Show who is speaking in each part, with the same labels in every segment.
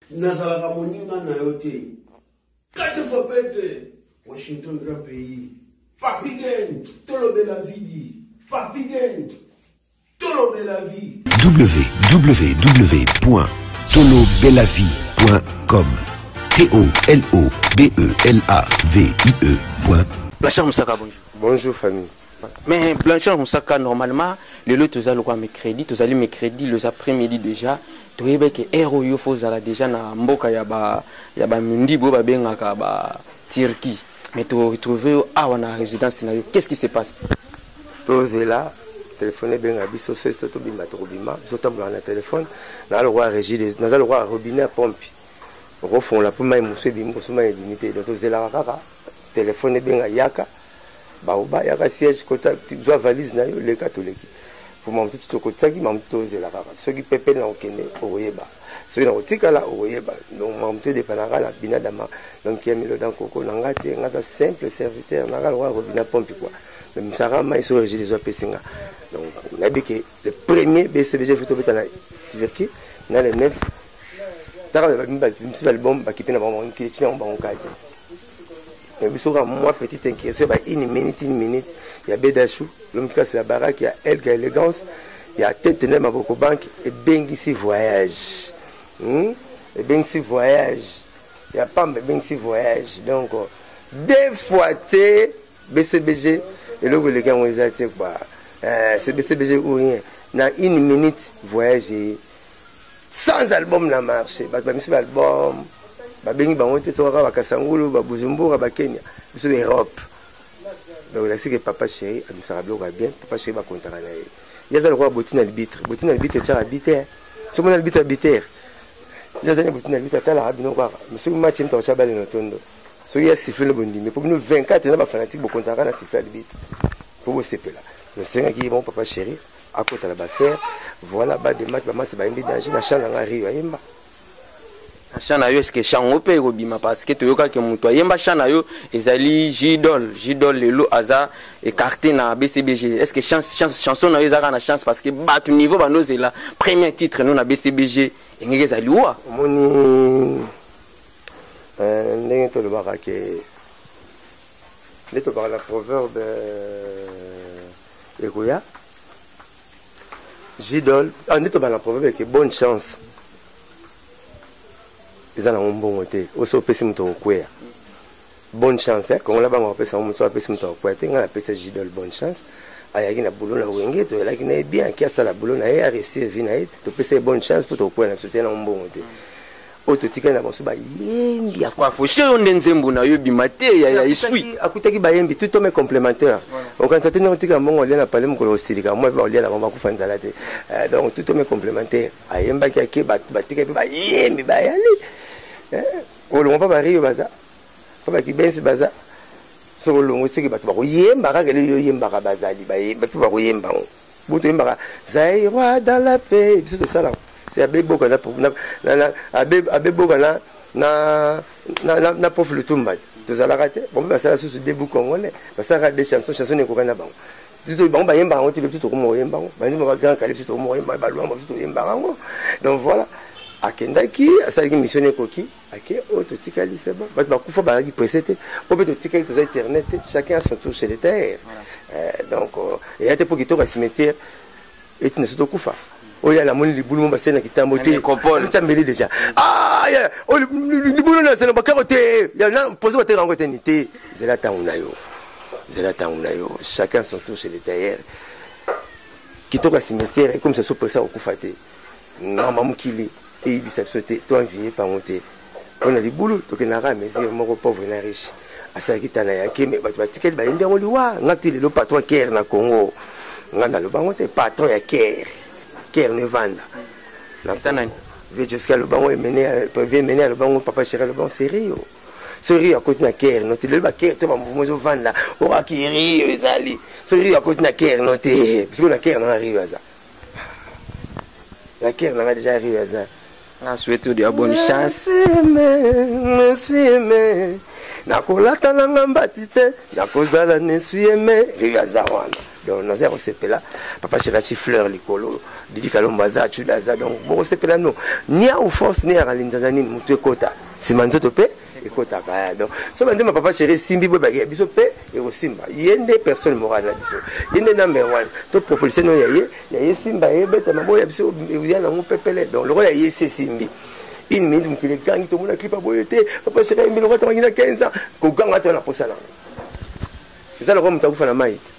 Speaker 1: nazalaka moninga na yo te. Kati fopete Washington grand pays. Papigen, tolobe la vie. Papigen, tolobe la vie.
Speaker 2: www.tolobelavie.com TOLOBELAVIE.
Speaker 3: Blanchard Moussaka, bonjour.
Speaker 4: Bonjour famille.
Speaker 3: Mais Blanchard Moussaka, normalement, le lot tu as le mercredi, tu as le mercredi, le après-midi déjà, tu as que héros yo fozala déjà na mboka ya ba mindi bo ba bengaka ba Turquie. Mais tu retrouves à la résidence na yo. Qu'est-ce qui se passe?
Speaker 4: Tu es là, téléphoner benga biso so to bima to bima, biso tambula na téléphone, na le roi régie, na le roi robinet pompe. Refond la pour mai muso bim ko suma limité. Donc tu es là kaka, téléphoner benga yaka. Baoba yaka siège kota tu valise na yo le catholique pour mon petit to kota ki mam to zela kaka ceux qui pepe na okene oyeba ceux na otika la oyeba donc mam to de panara la binadama donc qui a mis le dans coco na ngati ngasa simple serviteur na ka roi robina pompe quoi même sara mai so régime des opesinga donc na bi que le premier BCBG photo betana Turquie na le 9 tara ba album ba kipe na ba mon ki tina ba on kati. Moi, petite inquiétude, une minute, il y a Bédachou, l'homme qui casse la baraque, il y a Elga Élégance, il y a Tête de Maboko Bank, et Bengisi Voyage. Et Bengisi Voyage, il n'y a pas Bengisi Voyage. Donc, deux fois, BCBG, et là, les gars ont été quoi. C'est BCBG ou rien. Dans une minute, voyage, sans album, n'a marché. Monsieur album. Babengi bangote to ka bakasangulu ba Bujumbura ba Kenya biso Europe donc là c'est que papa chéri amsara bloka bien papa chéri ba kontaka na ye yaza le roi botina arbitre tcha arbitre so mona arbitre yaza ne botina arbitre tala rabino kwa monsieur match mta cha bale no tondo so ya siffle le bondi mais pour nous 24 na ba fanatique bo kontaka na siffle arbitre pour vous sepela le senga qui bon papa chéri à côté la ba faire voilà ba des matchs ba match ba imbi danger na chana ngari yemba
Speaker 3: chana yo est-ce que chango pe robima parce que toyoka ke muto yemba chana yo ezali Jidol lelo aza écarté na BCBG est-ce que chanson na yo ezaka na chance parce que ba tout niveau ba nozela premier titre no na BCBG engeke ezali wa
Speaker 4: moni ndenge to le barake neto par la proverbe ekoya Jidol neto par la proverbe que bonne chance. Ils ont un bon côté. Aussi, on peut se mettre au coin. Bonne chance. Quand on a un peu ça, on peut se mettre au coin. On a fait Jidol bonne chance. Il y a une boulot na wenge, tu là qui n'est bien, qui a ça la boulot na a réussi vinaï. Tu peux se bonne chance pour ton coin. Tu es un bon côté. Autotique na bonso ba yembi.
Speaker 3: Quoi faut cher on nzembo na yo bimate ya isui.
Speaker 4: Akutaki ba yembi tout est complémentaire. On quand tu es notika mongo lien na parler mukolo ostilika. Moi ba lien na mama ku fanzala te. Donc tout est complémentaire. Ayemba ki ake ba tika ba yembi ba yali. Olongo pa bari yo baza pa ki bensi baza so olongo seki batu ba koyemba ka kele yo yemba ka bazali ba pa koyemba buto yemba ka zairwa dans la paix biso to sala c'est abebo kana na abebo kana na prof le tumba to sala kate bon ba sala sous debout congolais ba sala des chansons ne ko kana bango tout bon ba yemba on tile tout ko mo yemba ba nzima ba grand kale tout mo yemba ba lwa tout yemba bango donc voilà. Akendaki asali missionné koki ake ototikali c'est bon ba kufa ba ki presete ototikali to internet chacun a son tour chez les terres donc et y a des pour qui to cimetière et tu ne soto kufa oya la moni libulu mo basena kitambo te ntambeli déjà ya o libulu na sena ba karote ya na poser ba terre ngote nité zela tauna yo chacun son tour chez les terres qui to cimetière et comme ça so pressa au kufa te mama mukili et il s'est sauté toi envié par monter on a des boulots donc il n'a pas mesure mon pauvre na riche à ça qui tana ya keme ba tikel ba ndé oli wa ngati le patron Caire na Congo ngana le bango te patron ya Caire ne vanda la sanani veut jusqu'à le bango mener le bango papa chéri le bango c'est Rio à côté na Caire noté le ba Caire to ba mozo vanda ora ki Rio ezali Rio à côté na Caire noté parce que na Caire na Rio ça la Caire n'a déjà arrivé à ça.
Speaker 3: Je souhaite de bonne chance.
Speaker 4: Nakolata na ngamba tite nakozala nesueme rigaza wana donc naza kosepela papa chéri atie fleur likolo Didi Kalombo aza chudaza donc bokosepela no nia ou force ni akalinzaza nini motu ekota nsima nzoto mpe ekotaka donc so banzema papa chéri simbi boye bakea biso mpe ekosimba ye nde personne morale na biso ye nde number 1 to proposition no yaye simba yebetama boya biso ya nango pepele donc lokola ye se simbi une minute mokili ekangi tomona clip aboye te papa chéri ayembi lokota bangi na 15 ans koganga to na posa nango eza lokola moto akufa na mai te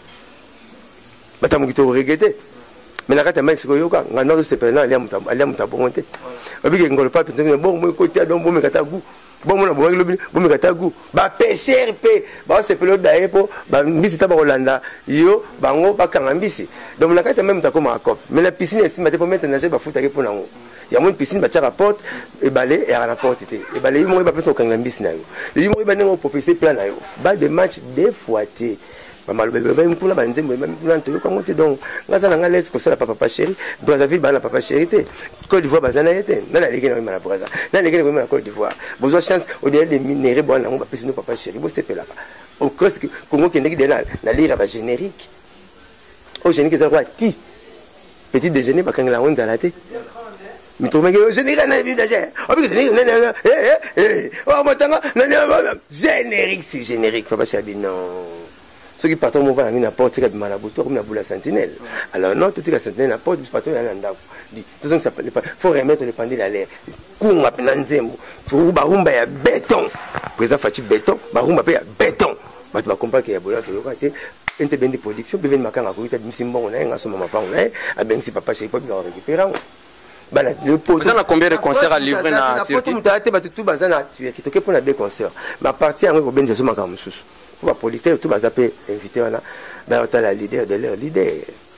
Speaker 4: batamoki tokoregete mais na kati ya mai sikoyoka nga noko tosepela alia moto abongo te obike ngolo pa mpenza bongo mo ekoti donc bomekata gu bomona bomangi lobi bomekata gu bapeshere mpe baosepela odaye mpo bambisi ta bakolanda yo bango bakanga mbisi donc na kati ya mai moto akomaka cope mais na piscine esimba te mpo maître nageur bafutaki mpo nango yango piscine batiaka porte ebale eyaka na porte te ebale yo moko bapesa kokangela mbisi na yo yo moko bandenge opropose plan na yo ba de match deux fois te bamaloba kuna banzembo kuna toyoka ngo te donc ngaza na nga lese kosala papa chéri Brazzaville bana papa chéri te Côte d'Ivoire bazana ye te nana leki na koyema na Brazza nana leki na koyema na Côte d'Ivoire bozwa chance au-delà des minéraux bwana nango bapesi bino papa chéri bosepelaka au cross Congo kendeki de na lire ba générique au générique ezala kwa ti petit déjeuner bakangela ngo nzala te mitomeke générique na vidage obike générique oh matanga générique c'est générique papa chéri non ceux qui partent au mouvement na porte c'est comme la bouton comme la boule sentinelle alors non tout est sentinelle na porte partout ya ndako dit tout ça faut remettre le pendule à l'air kunga pena nzembo faut barumba ya béton président Fachi béton barumba pe ya béton bato ba comprendre que ya bola to yoka te ente bendi production beveni makanga ko ita bimsimbongo na nga so mama pango na abengi papa chez pas bien récupérer bana le pot
Speaker 3: vous en a combien de concerts à livrer na Turquie
Speaker 4: mutate bato tout bazana Turquie to ke pour na deux concerts ma partie en ko benza so makanga mususu pour la politique tout bazapé invité wana ba la leader de leur leader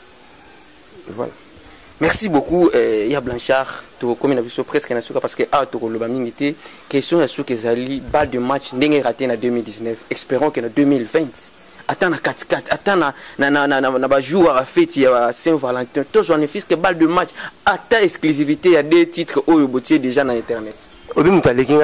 Speaker 4: voilà.
Speaker 3: Merci beaucoup ya Blanchard to comme na biso presque na suka parce que a to ko loba mingi te question ya suka ezali balle de match ndenge raté na 2019 espérons que na 2020 attends na 4-4 attends na ba joueur à fête ya Saint-Valentin to j'en fils que balle de match ata exclusivité ya deux titres oyo botier déjà na internet
Speaker 4: obi mutu alekinga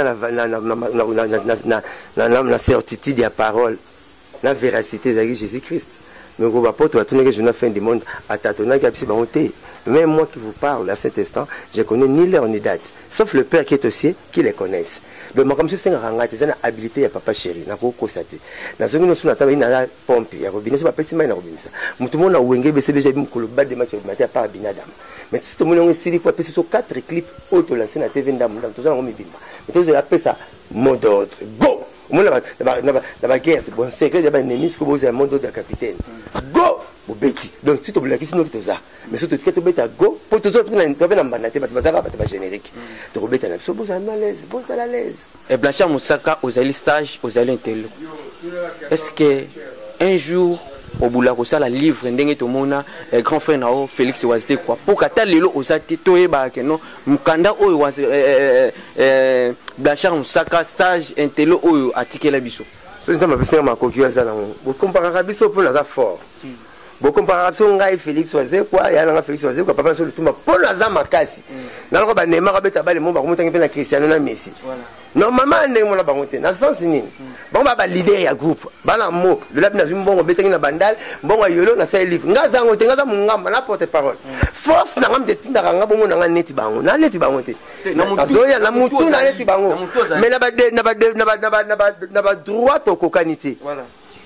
Speaker 4: na certitude ya parole na véracité ezalaki Jésus-Christ mais ko bapote batunaki journée fin du monde atatonaki apesi bango te même moi qui vous parle à cet instant je connais ni l'heure ni date sauf le père qui est au ciel qui les connaisse donc ma comme si c'est un rangate c'est une habilité ya papa chéri na ko kosate na zongi no suna taba ina pompe ya robinet so bapesi mai na robinisa mutu mona wenge BCBG mukolo bad de match matin pas binadam mais tout le monde sili pour apesi so 4 clips auto lancé na TV ndam to za ngomi bimba mais to za pesa mot d'ordre go mona na guerre bon secret ya ba ennemi ko boza mot d'ordre capitaine go bobeti donc si to blaki sino kitoza mais surtout que to beta go pour tout autres to na mbana te bazaka ba générique to beta na so boza à l'aise
Speaker 3: et Blanchard Moussaka aux ali stage aux ali intello est-ce que un jour au boula ko sala livre ndenge to mona grand frère nao Félix Wazé quoi pour kata lelo osate to yeba ke non mukanda oyo was Blanchard Moussaka sage intello oyo atikela biso
Speaker 4: so nzamba pesa makoki ya zana bo comparera biso pour la fort bo comparera biso ngai Félix Wazé quoi ya nga Félix Wazé quoi papa so lutumba pour la za makasi na ko ba Neymar ba beta bale mo ba ko mutangi pe na Cristiano na Messi normalement ndenge mona bango te na sens nini bango ba leader ya groupe bana mo le labi na zimbongo betengi na bandal mbongo yolo na sa livre ngaza ngo te ngaza mungamba na porte parole force na ngam de tinda nga bongo na neti bango na neti bango te azoya na mutu na neti bango mais na ba droit to kokanité voilà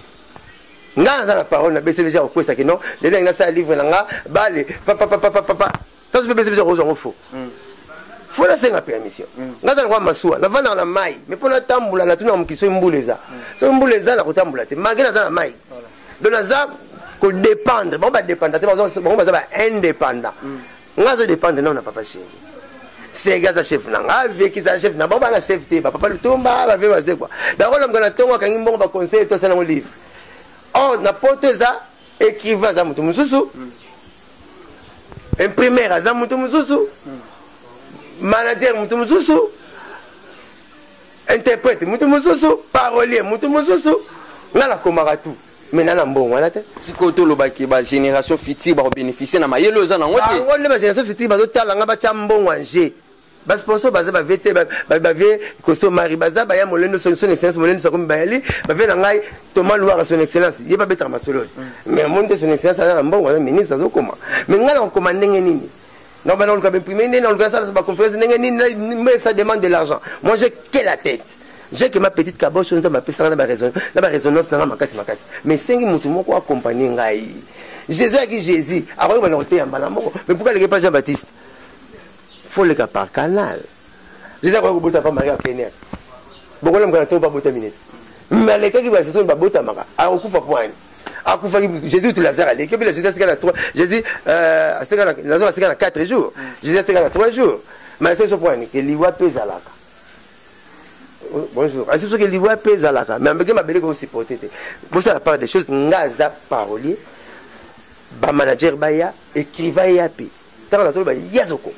Speaker 4: ngaza na parole na BCBG ko kwesta ke non de na sa livre na nga bale papa tas BCBG ko zongo fo faut la senga permission ngaza kwa masuwa na vana na mai mais pona tambula na tuna mkiso mbuleza so mbuleza la kutambula te magena za na mai donc za ko dépendre bon ba dépendre te bon ba za indépendant ngazo dépendre na papa chéri c'est gaza chef na avec qui ça chef na bon ba na chef te papa lutomba ba ve waze quoi d'accord l'homme na tongo kangi mbongo ba conseiller to sana mo livre oh na poteza écrivain za mutu mususu imprimeur za mutu mususu manager mutu mususu interprète mutu mususu parolier mutu mususu ngala komaka tout maintenant na mbongo wana te
Speaker 3: sikoto lobaki ba génération future ba bénéficier na mayelo za na ngote
Speaker 4: ba génération future ba tala nga ba cha mbongo anje basponsor baza bavete bavie costo mari baza baya molendo son excellence molendo sakomi bayali bavie na ngai Thomas Louara son excellence ye babetaka masolo mais monde son excellence aza na mbongo aza ministre azokoma mais ngai na okoma ndenge nini non ben on le imprimer ndenge on le ça ba conférence ndenge nini mais ça demande de l'argent moi j'ai que la tête j'ai que ma petite caboche on m'a pesa na ba résonance na makasi mais sengi mutu moko accompagner ngai Jésus qui Jésus alors on a été en malamoko mais pourquoi le pas Jean-Baptiste faut le cas par canal. Je sais que vous pas marié à Kenya. Beaucoup de gens pas botter minute. Mais les cas qui vont se sont pas botter mara. À okufa point. À okufa Jésus tout Lazare allé. Que bien Jésus c'est 3. Jésus c'est Lazare c'est 4 jours. Jésus c'est 3 jours. Mais c'est ce point que liwa pezalaka. Bonjour. C'est ce que liwa pezalaka. Mais avec ma belle ko supporter. Pour ça la part des choses ngaza parolier. Ba manager baya écrivain yapi. Tant la to ba yazoko.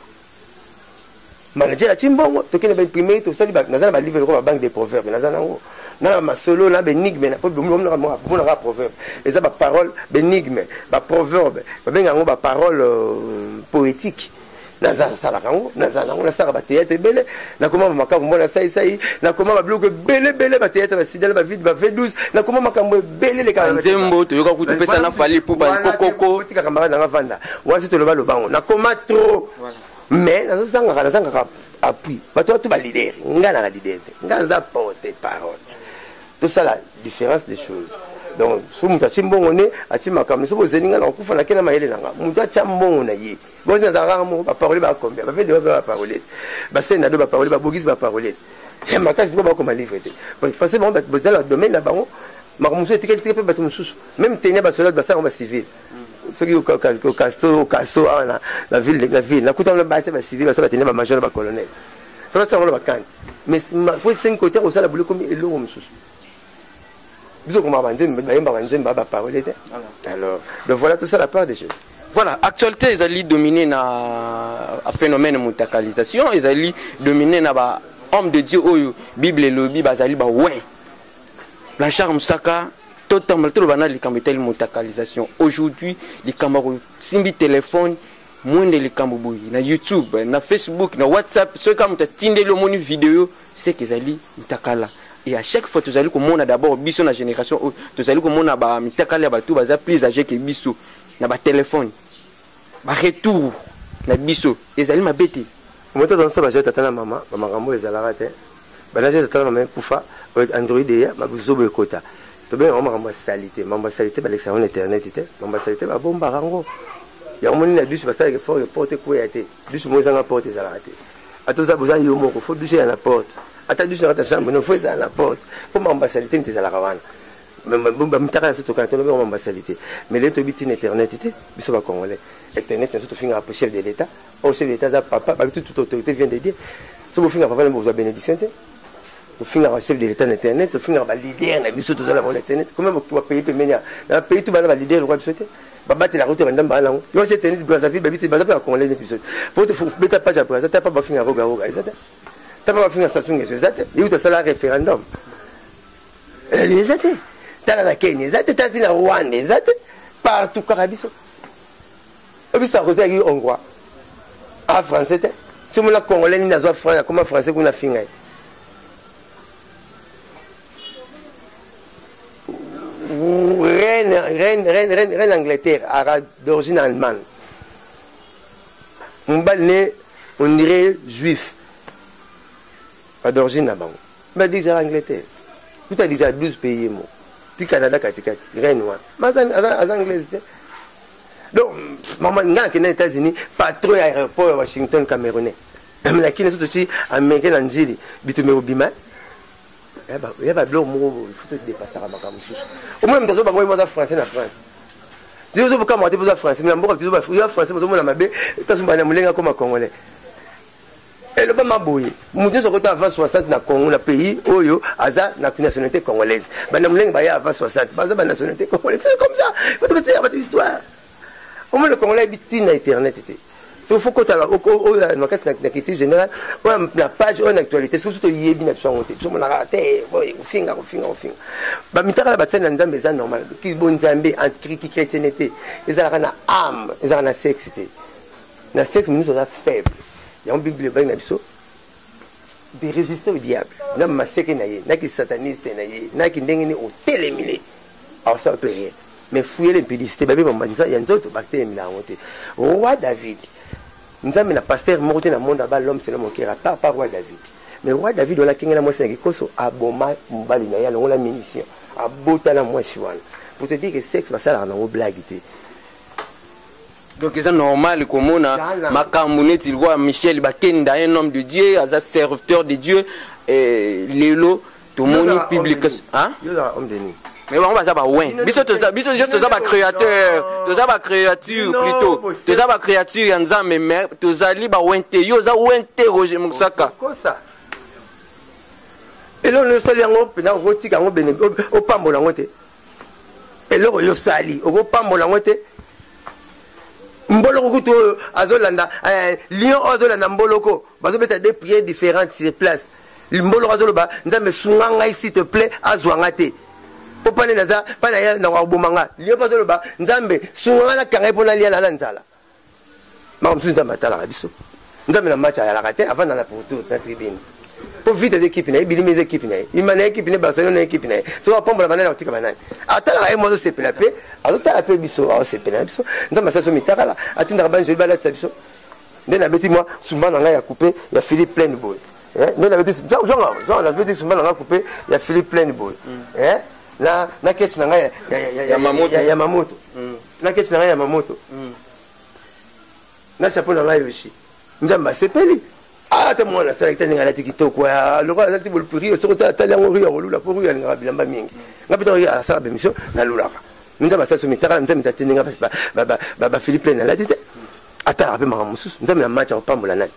Speaker 4: Manager la chimbongo to kene ba imprimer to sali ba nazana ba livre ko ba banque des proverbes nazana ngo na ma solo na benigme na po na proverbe eza ba parole benigme ba proverbe ba benga ngo ba parole poétique nazana sala kango nazana ngo na sala ba théâtre belé na koma makambo mbona sai na koma ba bloc belé ba théâtre ba sidala ba vide ba V12 na koma makambo belé le kama
Speaker 3: nzembo to yoka kutu pesa na fali pour ba kokoko
Speaker 4: tika kamba na vanda wasi to loba lobango na koma trop mais nous avons appui. Tout va leader. Nous avons leader. Nous avons porté parole. Tout ça la différence des choses. Donc, si nous avons bon on est, si nous avons bon on a on fait la maïle nanga. Nous avons bon on a yé. Bon nous avons pas parler pas combien. Pas fait de pas parler. Bah c'est nado pas parler pas bogis pas parler. Et ma casse pourquoi pas comme livre. Parce que bon dans le domaine là-bas, ma monsieur était quelque peu bateau sous. Même tenir ba soldat ba ça on va civil. Ceux qui au Casso la ville la coûte le bas c'est civil ça va tenir ba major ba colonel ça ça on le vacant mais pour 5 côtés au ça la boule comme elo comme sous bisous comme ba parole alors donc voilà tout ça la part des choses.
Speaker 3: Voilà, actualité ils allaient dominer na phénomène mutakalisation, ils allaient dominer na ba homme de Dieu oyo Bible lobby bazali ba ouais Blanchard Moussaka totalement tout le banal les mutakalisation aujourd'hui les camarades simbi téléphone moins de les camarades na YouTube na Facebook na WhatsApp ceux qui ont tindé le monu vidéo c'est qu'ils allaient mutakala et à chaque fois tu allais comme on a d'abord biso na génération tu allais comme on a ba mutakala ba tout baza plus âgé que biso na ba téléphone ba retour na biso et allaient ma bête
Speaker 4: moi dans ça ba j'ai tata na maman maman ezalaka te ba na j'ai tata na maman kufa Android ya ba buzobo ekota to bien on m'a salité ba l'examen internet était m'a salité ba bomba rango ya moni na douche ba ça que faut porter quoi été douche moi ça na porte ezalaka te atoza besoin yo moko faut doucher à la porte ata douche dans ta chambre non faut ça à la porte pour m'a salité ni ezalaka wana mais mitaka surtout quand on m'a salité mais les to biti internet était biso ba congolais internet na surtout finga pour chef de l'état au chef de l'état za papa ba toute autorité vient de dire so bo finga papa na besoin bénédiction te to finga chef de l'état internet to finga ba leader na biso to za la internet comment ba payer pemenya na payer tout ba na leader quoi biso te ba battre la route ndamba ala ngo yo c'est internet Brazzaville ba biti ba za pa congolais net biso pour te beta page après ça ta pas ba finga roga ezata ta pas ba finga station ngeso ezata yo ta sala référendum ezata tala na Kenya ezate tati na Rwanda ezate partout karabiso obisa cause ya hongrois a français te si mon la congolais ni nazo français comment français kuna finga reine Angleterre d'origine allemande mbalné on dirait juif d'origine là-bas mais déjà Angleterre tout a déjà 12 pays moi Canada katikati reine wa az anglaise donc maman ngana kena États-Unis patron ya aéroport Washington Camerounais mais lakini surtout ci américain njili bitu mebima ya ba blo mo faut dépasser à makamu susu au moins mtazo ba moi français na France je zo kama te boza français mais mboka tizo ba français bozo mona mabe tasumba na mulenga comme congolais et le bama boye mutu soko ta avant 60 na Congo na pays oyo aza na nationalité congolaise bana mulenga ba ya avant 60 baza ba nationalité congolaise c'est comme ça faut te mettre votre histoire au moins le congolais biti na internet était c'est faut que tu la na carte na qualité générale la page en actualité surtout yebi na biso ngote biso mona raté finga ba mitaka ba tsena nzambe za normal ki bon nzambe entre qui chrétienté ezala na âme ezala na sexe na sexe nous on a faible. Il y a une Bible na biso de résister au diable. Na maseke na ye, na ki sataniste na ye, na ki ndenge ni au téléminé. Alors ça peut rien. Mais fouiller l'impudicité, baby bambanza ya nzoto bakte mina ngote. Roi David. Nzambe na pasteur moko te na monde ba l'homme c'est l'homme qui a pas roi David. Mais roi David on la kengela mwasi na kikoso aboma mbali na ya la munition. Abota na mwasi wana. Pour te dire que sexe basala na blague te.
Speaker 3: Donc c'est normal comme on a Makamounet, il voit Michel Bakenda, un homme de Dieu, un serviteur de Dieu, et Lélo, tout le monde public. Hein? Mais on va savoir, ouais. Biso tout ça, créateur, tout ça, créature plutôt. Tout ça, créature, yanza, mais tout ça, liba, ouente, yoza, ouente, Roger Moussaka.
Speaker 4: Et là, le sol est en haut, roti, au pambo, la moitié. Et là, yo sali, au pambo, la moitié. Mboloko to azolanda lion azolanda mboloko bazobeta des prières différentes sur place mboloko azoloba nzambe sunganga s'il te plaît azwanga te popane naza pana ya na wabomanga lion bazoloba nzambe sunganga na kanga pona lia na nzala makamsu nzambe atala biso nzambe na match ya la raté avant dans la pour tout na tribune pour vite des équipes na bilimi des équipes na imana équipe na Barcelone équipe na so apombola banana otika banana atala ay mozo se pelape azota la pe biso a se pelape biso nzamba saso mitaka atinda banjo bala tsabiso ndena beti moi sumba nga ya coupé ya Philippe plein boy ndena beti genre la beti sumba nga coupé ya Philippe plein boy na ketch na nga ya Mamoto na ketch na nga ya Mamoto na chapeau na nga yoshi nzamba sepeli ah te mona sala kitani ngala tikitoko ya loko azati bol puri so ta tala ngori ya lula pour ya ngaba bilamba mingi ngapita ya sala bemission na lula nza basaso mitaka nza mitatini ngaba ba Philippe na la tete ata ape makamususu nza na match au pambola nani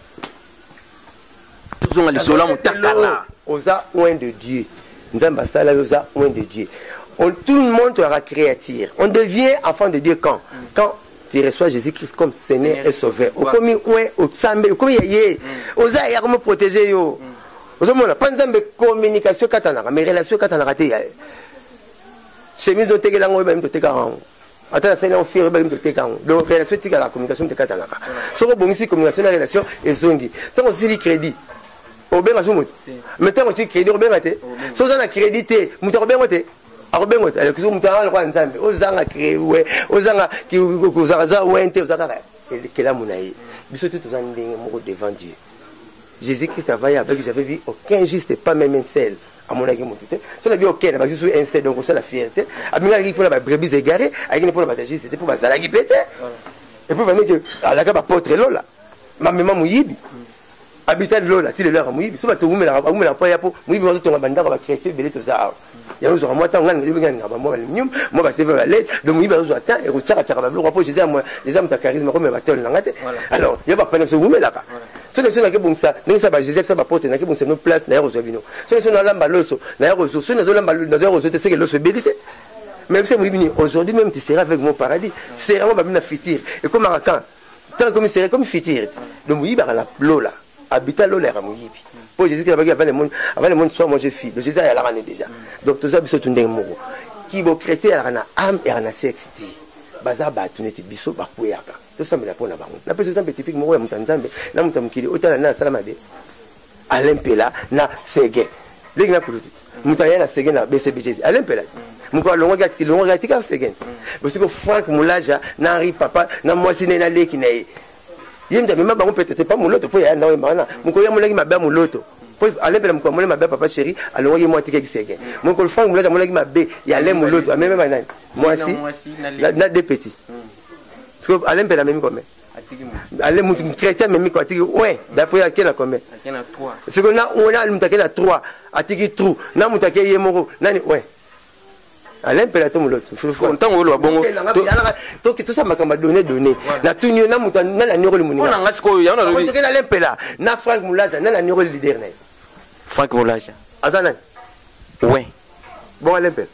Speaker 3: tozonga lisola mutakala
Speaker 4: oza oin de Dieu nza basala oza oin de Dieu tout le monde sera créatif on devient enfant de Dieu quand tu reçois Jésus-Christ comme Seigneur et Sauveur. Au commis ouin au sambe, au commis yé. Oza ya comment protéger yo. Oza mona pas nzambe communication katana, mais relation katana raté ya. Chemise do teke lango ba mto teka rango. Ata ça on fait ba mto teka rango. Donc relation tika la communication te katana. Soko bongisi communication na relation ezongi. Tant aussi li crédit. Obenga so mutu. Mais tant aussi crédit obenga te. So za na crédit te, mutu obenga te. Arobengo alors que mutanga kwa nzambe ozanga créer ouais ozanga ki kuzaza wente ozaka kela munayi biso tout ozanga ndenge moko devant Dieu Jésus-Christ avait avec j'avais vu aucun juste pas même un seul à mon avis monté ça n'a bien aucun parce que sur un seul donc c'est la fierté aminga qui pour la brebis égarée avec pour la bataille c'était pour bazala qui pété et puis venir que à la caba porte lola ma maman muyibi habitat lola ti le leur muyibi so ba to umela pa ya po muyibi wazo tonga bandaka ba Christ belé to za ya uzo moi tant ngana yibinga ngaba moi nyum moi ba teve ba let donc muyibi wazo ata et rochaka chaka ba lo po Jésus moi les hommes ta charisme comme ba tol ngate alors ya ba pena so umela ka so ne so na ke bongsa ndenge sa ba Jésus sa ba porte na ke bongsa no place na rozo bino so ne so na lamba loso na rozo so ne so lamba na rozo te c'est que loso belité même si muyibi aujourd'hui même tu seras avec mon paradis c'est vraiment ba bina fitir et comme arakan tant comme c'est comme fitir donc muyibi ba la lola habitat l'eau l'air mouyibi pour Jésus qui a avant le monde soit moi je fille de Jésus à la rane déjà donc tout ça biso tunde moko qui bo chrétien à la âme et à la sexe baza ba tuneti biso ba kuyaka tout ça me la pona bango na pesa exemple typique moko ya mutanzambe na mutamkili otala na salama be alempela na sege ligna kulututi mutaya na sege na BCBG alempela muko longo gati ka sege parce que Franck Moulaja na Henri Papa na mwasi na leki na yenda mema bango peut-être pas moloto po ya na mana muko ya molaki mabe moloto po alembela muko molaki mabe papa chéri alongi moi tika kisege muko Franck Moulaja molaki mabe ya le moloto ameme banani moi si na des petits parce que alembela memi comme ale mutu chrétien memi ko atiki ouais d'après ya kena comme
Speaker 3: akena 3
Speaker 4: c'est que na on a mutu akena 3 atiki trou na mutu akeye yemoko nani ouais alempela to moloto
Speaker 3: ntango olo bongo
Speaker 4: to tout ça makamba donné na tunio na mutu na la niro le muninga
Speaker 3: on ngasi ko ya on
Speaker 4: to kena alempela na Franck Moulaja na la niro le leader na
Speaker 3: Franck Moulaja
Speaker 4: azana
Speaker 3: ouais
Speaker 4: bon alempela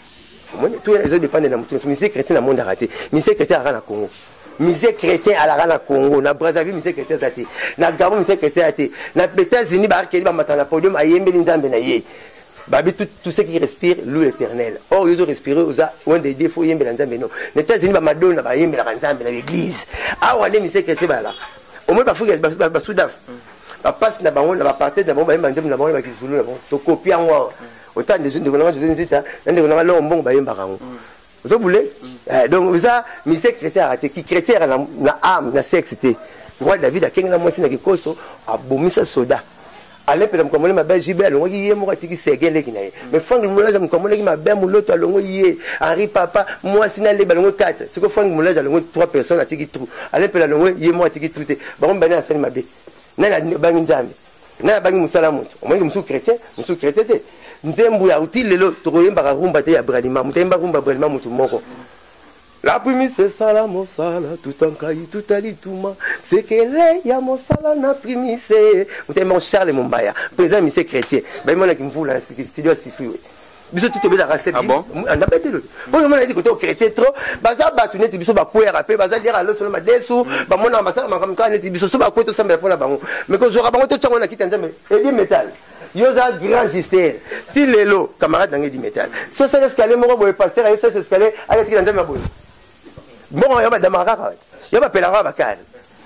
Speaker 4: moi tout les autres dépendent de la mutu misé chrétien na monde raté misé chrétien à na Congo misé chrétien à la Congo na Brazzaville misé chrétien zaté na Gabon misé chrétien zaté na États-Unis ba keli ba matana podium ayembeli nzambe na ye babi tout ce qui respire loue l'éternel or ils ont respiré aux un des défauts yembe la nzambe non les États-Unis ba madonna ba yembe la nzambe na l'église ah on est misé chrétien ba là au moins ba fouga ba soudaf passe na bango na partir na bango ba yemba nzembo na bango ba kizulu na bango to copie yango autant de jeunes de gouvernement je nzita ndeko na lo mbongo ba yemba kango vous voulez donc ça ministère chrétien raté qui chrétien na âme na sexe té roi David a kenga mwasi na kikoso abomisa soda ale pela mkomole mabe jibe alongo yiye mo katiki segele kinaye mais frank mulaja mkomole ki mabe muloto alongo yiye Henri papa mwasi na le balongo 4 siko frank mulaja alongo 3 personnes atiki trou ale pela alongo yiye mo atiki trou te bango bana asali mabe na bangi nzambe na bangi musala mutu omongi musu chrétien te nzembu ya uti lelo tokoyemba rumba te ya bralima mutemba rumba bralima mutu moko. La primice c'est ça la mosala tout en caillou tout alituma c'est que les ya mosala na primice mutemba mon Charles Mombaya président ministère chrétien ba mona ki mvula studio sifiwe biso tout obeza racep
Speaker 3: bon
Speaker 4: on a bêté l'autre bon mona dit que to chrétien trop baza batu net biso ba kwera pe baza dire alors solo madesu ba mona basala makamka net biso so ba kweto samba pona bango mais ko zora bango to tsango na kitanzame et dit métal yoza grand gister ti lelo camarade nangi di métal so ça escalier moko boye pasteur a ça escalier ala ti nzambe boye bon ya madame kaka ya ba pelanga ba kale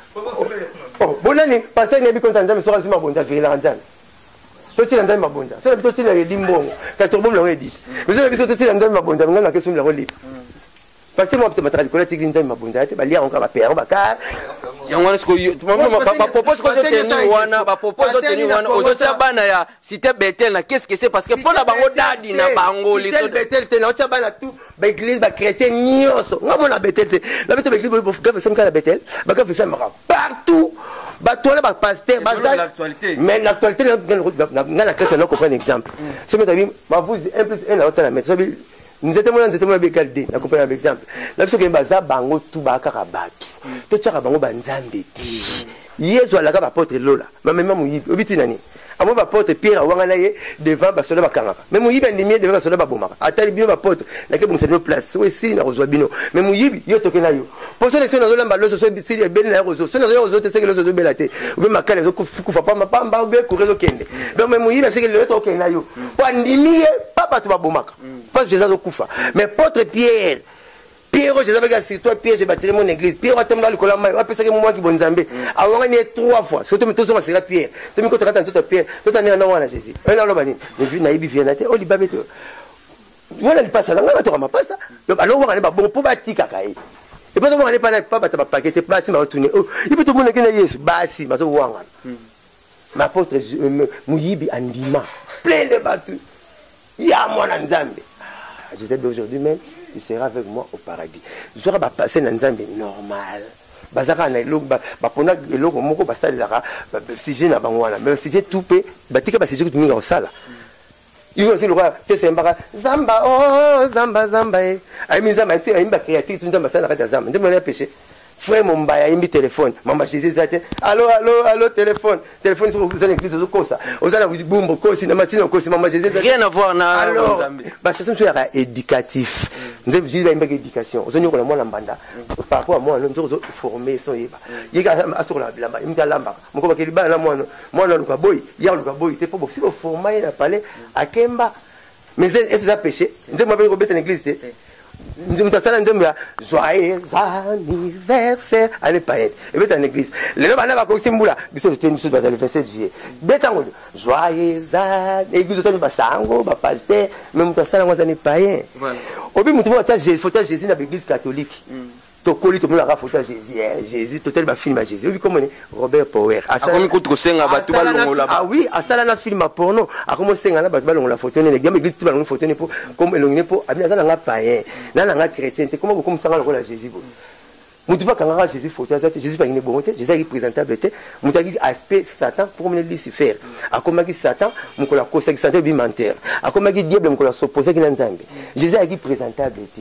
Speaker 4: oh bonani pasteur ne bi konta nzambe so razuma bonza vila nzambe to ti nzambe mabonza so to ti na limbongo ka to bomlo edit mais so biso to ti nzambe mabonza ngana ke sumla ko lip pasteur mo pte matali ko la ti nzambe mabonza te ba lia onka ba pelanga ba kale
Speaker 3: yango est-ce que ba propose ko tenir wana ba propose tenir wana ozotia bana ya cité Bethel na qu'est-ce que c'est parce que pour la bango dadi na bango les
Speaker 4: cité Bethel te na otia bana tout ba église ba chrétien nyonso ngamo na Bethel te la Bethel ba église ba fuka fa la Bethel ba ka fa ça partout ba toi là ba pasteur ba l'actualité mais l'actualité na la chrétien on comprend un exemple ce mais tabi ma vous 1 plus 1 na hôtel la mettre nous étions là bécaldé na comprendre un exemple la biso ke baza bango tout ba kaka batu to tshaka bango banzambe ti yesu alaka ba porte lola ba mema muyibi obiti nani amo ba porte Pierre wanga na ye devant ba sola ba kangaka mais muyibi ndimi devant ba sola ba bomaka atali bino ba porte na ke bongisa no place so esili na kozwa bino mais muyibi yo toke na yo poso lection na zolamba loso so bisili e beli na rozo so na zo te seke loso zo belate obe makale zo kufa pa mapamba obe kurezo kende donc mais muyibi seke le toke na yo po ndimi ye papa to ba bomaka pas Jésus au Koufa mais porte Pierre Jésus avec sur toi Pierre j'ai bâti mon église Pierre a tellement le collant moi après ça que moi qui bon Zambé alors on est 3 fois surtout mais tout ça c'est Pierre tu me contrat dans Pierre tout année non na Jésus un an lobani mais vu naïbi vient na oli babete voilà il passe là on to ma passe alors on va ba bon pour batika kai et pas on va pas ba ta paquet pas si ma retourner oh il peut tout monde qui na Yesu basi mazo wanga ma porte Muyibi andima plein de bateaux ya mwana nzambe Jésus d'aujourd'hui même il sera avec moi au paradis je serai passer dans nzambe normal bazaka na eloko ba pona eloko moko basalaka sujet na bangwana mais sujet tout pe batika ba sujet kutuminga osala ils ont aussi le roi tesembaka zamba oh zamba zamba ai minzamba ti ai mba créatif tu nzamba sala kata zamba ndimo na péché frère Mombaya imbi téléphone mamba Jésus zate allo téléphone sur vous allez église okosa ozana bumbo kosi na masino kosi mamba Jésus zate
Speaker 3: rien à voir na
Speaker 4: alors ba chanson sur éducatif nzembe Jésus ba imba éducation ozonyo ko na mwana mbanda par rapport à moi nzo former son yeba yeka asoko la bilamba imta lamba moko ba keliba na mwana luka boy ya luka boy te po si bo former na parler akemba mais est-ce ça péché nzembe ba ko beta l'église te nous t'asala nzembe joyeux anniversaire allez païen et beta en église les gens bana ba ko simbula biso te nous ba le 27 juillet beta ngo joyeux église te ba sango ba pasteur même t'asala ngo zani païen obi mutu ba cha Jésus photo Jésus na église catholique to koli to mona photo Jésus total ba film à Jésus obi comme Robert Power
Speaker 3: akomi kutu senga batu balongola
Speaker 4: ah oui asala na film porno akomo senga na batu balongola photo ne gam église tu balongola photo ne po comme elongine po abina za nga païen na nga chrétien te comment comme sanga lokola Jésus bo mutu ba kanga Jésus photo za Jésus ba ngine bonté Jésus est présentable te mutu aki aspect Satan pour mener Lucifer akoma ki Satan mukola kosa ki Satan bi menteur akoma ki diable mukola s'opposer ki na nzambe Jésus est présentable te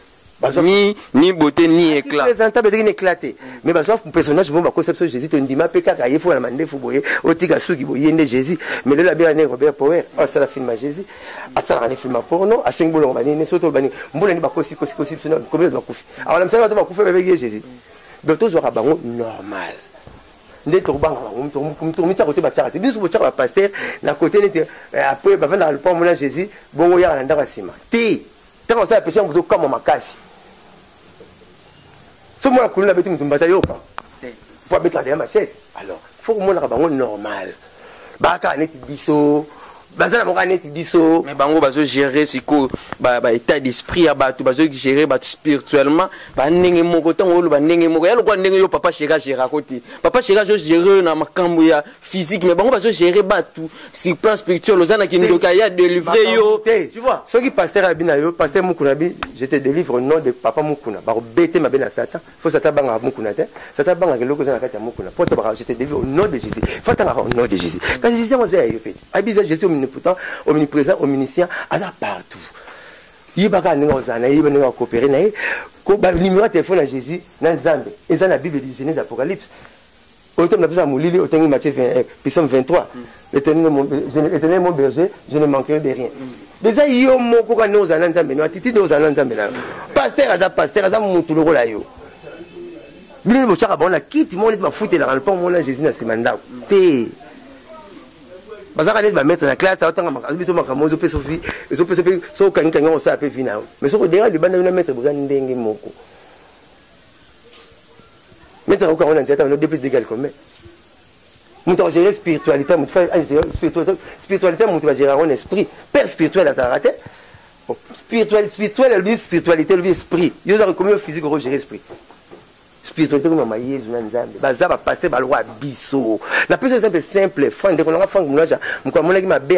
Speaker 3: ni beauté ni éclat
Speaker 4: présentable de éclaté mais parce que personnage bon ba conception Jésus te ndima pe kaka yefo na mandefu boye otika suki boye ndé Jésus mais le bien né Robert Power ça la film à Jésus ça la film porno a singolo bani ne soto bani mbula ni ba kosi sono combien ba kofi alors la msala ba kofi avec Jésus donc toujours ba bango normal ndé to banga to mitsa côté ba charité biso bo charité pasteur na côté ne après ba vendre le pont mon Jésus bongo ya na ndaka sima ti tant ça péché on comme makasi so moi la colonne avec mutumbata yoka pour mettre la machette alors faut que bango normal baka neti biso bazana moka neti biso
Speaker 3: mais bango bazo gérer siko état d'esprit abatu bazo gérer batu spirituellement ba ndenge moko tango lo ba ndenge moko ya lokwa ndenge yo papa chéra côté papa chéra jo gérer na makambo ya physique mais bango bazo gérer batu sur plan spirituel ozana ki ndoka ya délivrer yo tu vois
Speaker 4: ce qui pasteur abina yo pasteur mukuna bi je te délivre au nom de papa mukuna ba bête ma bena satan faut satan banga mukuna te satan banga ke loko na kati ya mukuna pour te je te délivre au nom de Jésus faut tanga au nom de Jésus quand Jésus on sait yo petit abisa Jésus omnipotent omniprésent omniscient à partout yibaka ninga ozana yiba ninga coopérer na ko ba numéro téléphone à Jésus na Nzambe eza na Bible de Genèse Apocalypse autant na pesa mulili autant Matthieu 23 l'éternel mon berger je ne manquerai de rien déjà yo moko ka ozana Nzambe no attitude ozana Nzambe na pasteur aza mutu loko la yo bino bo chaka bona kiti mo ba futela na pont mo na Jésus na simanda te bazaka les mettre na classe autant biso makamozo pe sofi zo pe so kanga on sa pe vina mais so ko dira le banda na mettre bozani ndenge moko mettre ko on nzeta no depuis d'égal comme muto gérer spiritualité muto faire spiritualité muto gérer un esprit père spirituel à sa raté spiritualité le esprit yo za comme physique ko gérer esprit spiritualité comme ma Yesu na Nzambe baza ba pasteur ba loi biso la personne simple fond de konanga fond munaja mukwa ki mabe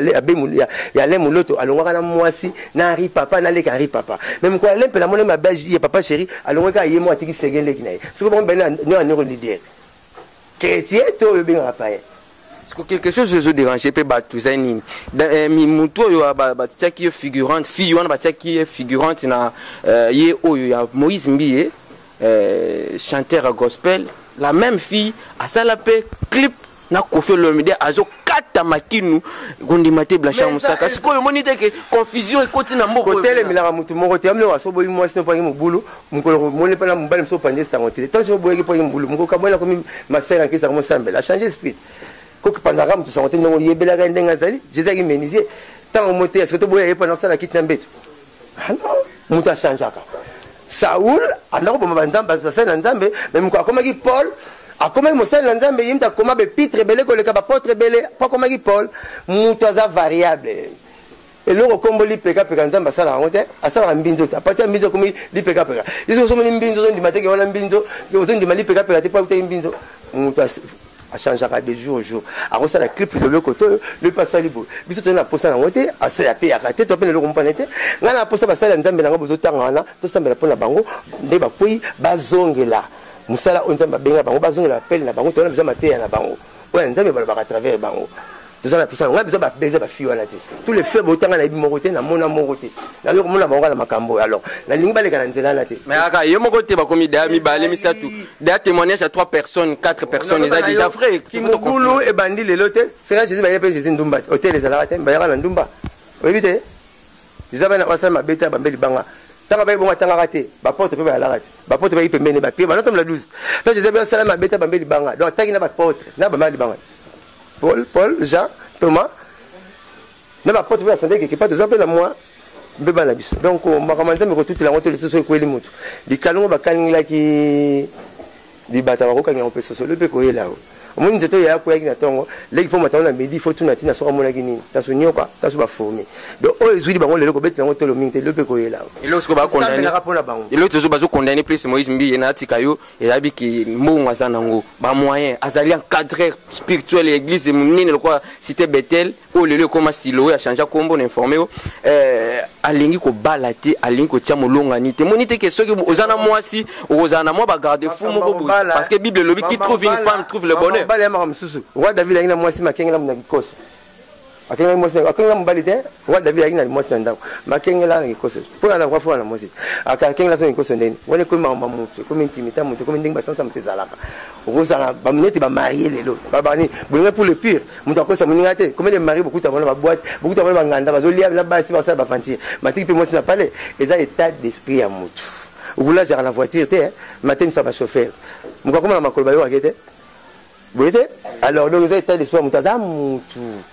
Speaker 4: ya le muloto alongwa na mwasi na ri papa na le ka ri papa même quoi lempe la mona mabe ya papa chéri alongwa ka yemo atiki segende ki na ce ko bon ben na neuro leader chrétien to yo bien païen
Speaker 3: est-ce que quelque chose je déranger pe ba tout ça nini mi muto yo ba tia ki figurante fille wana ba tia ki figurante na ye oyo ya Moïse Mbiye chanteur gospel la même fille à ça la paix clip na Koffi Olomide azo kata makinu gondi mate blancha musaka siko yo monite que confusion ekoti na mboko
Speaker 4: hôtel milaka mutu moko te amle waso boyi mwasi no pangi mubulu mukolo mole pa na mbali mso panje sangote tant so boyi pangi mubulu muko kamwela komi masera kisa ko sambela a changer esprit ko kipanzaka mutu sangote ngo yebela ga ndenga zali jésus ki menisie tant moté est-ce que to boyi pa na sala kit na mbeto ah non mutu a changeaka Saoul andako boma nzambe basala nzambe même ko akomaki Paul akomaki mosala nzambe yimta koma be pitre belé ko leka ba porte belé pas komaki Paul mutu aza variable eloko komboli peka nzambe asala ngote asala mbinzo ta partir mbinzo komi lipeka peka iso so moni mbinzo ndi mateke wana mbinzo zo ndi malipeka te pa uta mbinzo mutu a changé de jour au jour. Alors ça la clip le côté le passage libre. Biso tona posa na ngote asala te yakate to pene le kompanete. Ngana posa basala nzambe nanga bozotanga na to sambela pona bango nde bakoi bazongela. Musala onzamba benga bango bazongela appel na bango to na biso mateya na bango. Ouais nzambe bala ba travers bango. Tous la personne on a besoin ba baiser ba fille wana te. Tous les feux botanga na bi côté na mona côté. Na yo mona bango la makambo alors. Na lingi baleka na nzela na te.
Speaker 3: Mais aka yo côté ba komi da mi balé mi satu. Da témoignage à 3 personnes, 4 personnes ils a déjà frère.
Speaker 4: Ki mukulu e bandi le lote. C'est Jésus ba yepe Jésus ndumba. Hôtel les alaka te ba yaka na ndumba. Oyebite. Bizaba na wasala mabeta ba mbeli banga. Tanga ba bonga tanga raté. Ba porte pe ba alaka te. Ba porte ba yipembene ba pied ba notam la 12. Là Jésus ba sala mabeta ba mbeli banga. Donc tangi na ba porte. Na ba mali banga. Paul, Jean, Thomas. Ne va pas trouver la santé quelque part. Deux ans la moi. Donc, on m'a commandé de toute la moto de tout ce que les motos. Les canons, les canons qui. Les batailles, quand on peut se le pécoyer là. Au moins, il y a quoi qui n'attend. Là, il faut m'attendre à midi, il faut tout natina sur mon agini. T'as son nyoka, t'as son formé. Donc, oh, les bango, les locaux, les motos, le ming, le pécoyer là.
Speaker 3: Et lorsque va condamner. Et l'autre, je vais condamner plus Moïse Mbi, et Natikayo, et la bi qui mou azanango. Ba moyen, azali encadré spirituel et église, et mounine, le quoi, cité Bethel, ou le lieu comme Siloé, a changé combo, informé, alingi ko balate, alingi ko tia molonga ni. Te monite que ceux qui ozana moi si, ozana moi, ba garder fou, parce que Bible, le qui trouve une femme, trouve le bonheur.
Speaker 4: Roi David a moi si ma kenga na kikoso akenga moi akenga mbalite roi David a moi si ndako makenga la kikoso pour la fois na moi si akenga la so kikoso ndeni wone ko mama mutu ko intimité mutu ko ndinga basansa mutezalaka okosala ba muneti ba marier lelo babani bolinga pour le pire mutu akosa muninga te comme les maris beaucoup tavona ba boîte beaucoup tavona ba nganda bazolia na basi ba sala ba fantir matiki pe moi si na parler eza état d'esprit ya mutu okula jara na voiture te matin ça va chauffeur mukako na makolo ba yo akete. Alors, donc, ils ont été d'espoir, mutu.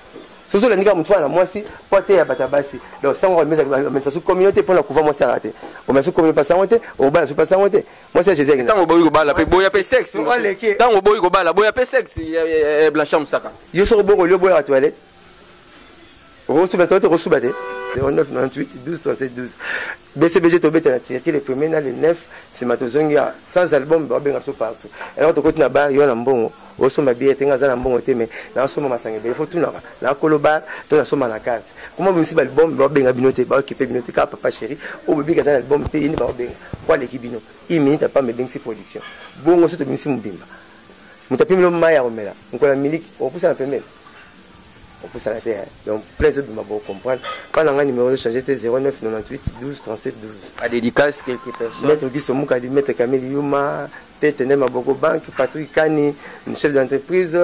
Speaker 4: Ce sont les nègres qui ont moi si porté à Batabasi. Donc, ça, on met ça sous communauté pour la couvrir, moi, c'est raté. On met sous communauté, pas santé, on va sous pas santé. Moi, c'est Jésus.
Speaker 3: Tant que vous avez boya pe sexe. Tant que vous avez boya pe sexe, Blanchard Moussaka.
Speaker 4: Yo sur le bord, au lieu de la toilette. Reçu bateau, reçu bateau. 09 98 12 37 12. BCBG Tobé a tiré les premiers dans les 9 c'est Matozongia sans album ben partout. Alors tu côté na bar yo na mbongo o soma bien tenga za na mbongo te mais na soma masanga be faut tout na koloba to na soma na carte. Comment même si album ba benga binote ba occupé binote ka papa chéri o bébé ka za album te yini ba benga kwa l'équipe bino. Il minute pas mais benga si production. Bongo so to bimisi mubimba. Mutapimi lo maya romela. Nkola miliki o poussa na pemela. On peut s'arrêter. Donc, plein de gens vont comprendre. Quand on a un numéro de changer, c'était 09 98 12 37 12. À dédicace, quelques personnes. Maître Guy Somouka, Maître Camille Yuma, Tete Nema Boko Bank, Patrick Kani, chef d'entreprise,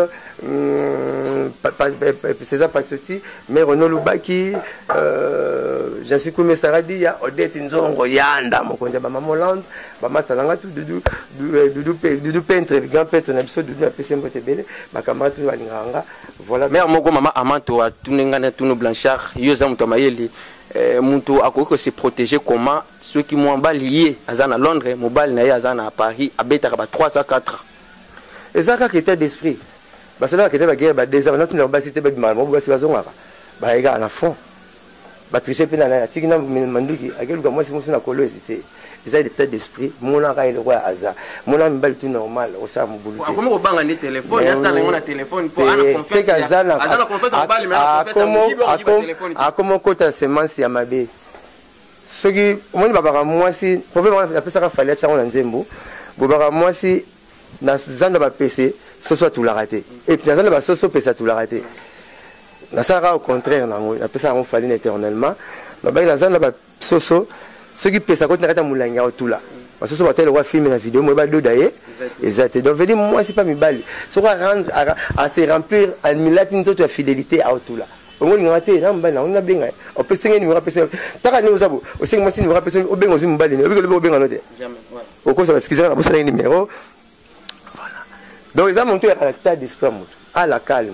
Speaker 4: César Pastotti, mais Renaud Loubaki, Jansi Koumé Saradi, Odette Nzongo, Yanda, mon contact, Maman Hollande, Maman Salanga, tout, Doudou peintre, grand peintre, Doudou Apessé Mbotebele, ma camarade Walinganga. Voilà. Mais mon maman Amanto a tout nos blanchard, Yosam Tomayeli, Moutou a quoi se protéger comment ceux qui m'ont lié à Zana Londres, Mobile Naya Zana à Paris, à Betaraba 3 à 4. Et ça, qui était d'esprit. Parce que là, qui était la guerre, des ans, nous n'avons pas cité mal, on va se baser bah, les gars, en fond. Bah, tricher, puis, la tigna, Mandouki, à quel cas, moi, c'est mon son à colo, c'était. Ils avaient des têtes d'esprit. Mon ara est le roi Aza. Mon âme belle tout normal. Au sein mon boulot. Comment on parle des téléphones? Il y a ça, on a téléphone. C'est qu'Aza n'a pas. Comment côté semence ya mabe. Ce qui, moi, moi, si, pour faire la personne qui fallait changer en Zembo, moi, si, dans zanda ba PC, ce soit tout la raté. Et puis dans zanda ba soso PC tout la raté. Dans ça, au contraire, la personne qui fallait éternellement. Dans zanda ba soso. Ceux qui pèsent à côté de Moulanga tout là. Parce que ce soit le roi film la vidéo, moi je d'ailleurs. Exact. Donc je dis moi c'est pas mes balles. Ce qu'on rendre à se remplir à milatine toute la fidélité à tout là. On a été là, on a bien. On peut signer numéro personne. T'as nous ça. On signe moi si numéro personne au bien on une balle. On veut le bien noter. Jamais. Au cause parce qu'ils ont besoin d'un numéro. Voilà. Donc ils ont monté à l'état d'esprit à la calme.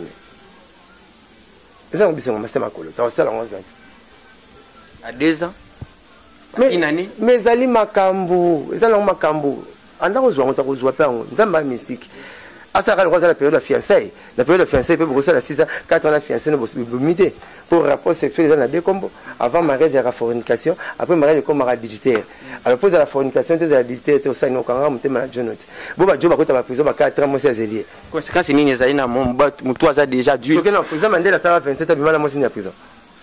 Speaker 4: Ils ont besoin de ma colo. T'as ça là à 2 ans. Mais ali makambu, ezala makambu. Anda kozwa ngota kozwa pe ngo. Nzamba mystique. Asa ka la période de fiançailles. La période de fiançailles peut brosser la 6 ans, 4 ans la fiançailles no limité. Pour rapport sexuel ils ont des combos. Avant mariage il y a la fornication, après mariage comme mariage digital. Alors pour la fornication tu as la digital au sein no kanga mute manager note. Bo ba joba kota ba prison ba 4 ans moi c'est zélier. Conséquence nini ezali na mon mutu aza déjà dû. OK non, président Mandela ça va 27 ans bimala moi c'est prison.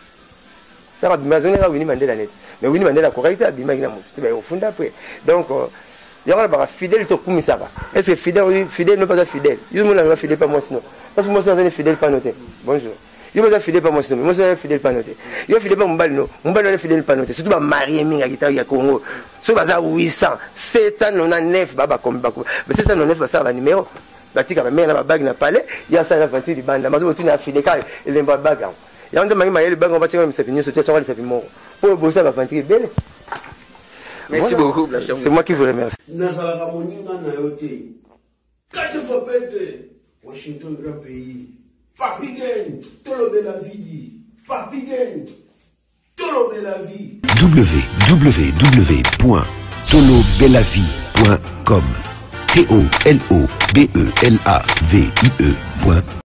Speaker 4: Tu as besoin de Winnie Mandela net. Mais Winnie Mandela correct, tu vas au fond après. Donc, il y a un fidèle to Kumisaba. Est-ce que fidèle n'est pas fidèle? Il ne pas fidèle pas moi sinon. Parce que moi, je suis fidèle pas noté. Bonjour. Il ne pas fidèle pas moi sinon. Moi, je suis fidèle pas noté. Il est fidèle pas mon bal, non. Mon bal est fidèle pas noté. Surtout, ma mariée, minga guitare, il y a Congo. Ce bazar 800, 799, baba comme bako. Mais 799, ça va numéro. Batika, ma mère, la bague n'a pas l'air. Il y a ça, la vente du bande. Ma soeur, tu n'as fidèle car il est pas bague. Il y a un temps, il bag on va tirer mes surtout tu vas les mort. Pour bosser la fantine belle. Merci beaucoup. C'est moi qui vous remercie.
Speaker 1: Nazala Moninga Nayote. 4 fois pète. Washington grand pays. Papigen, Tolobe la vie. Papigen, Tolobe la vie.
Speaker 2: www.tolobelavie.com. TOLOBELAVIE.com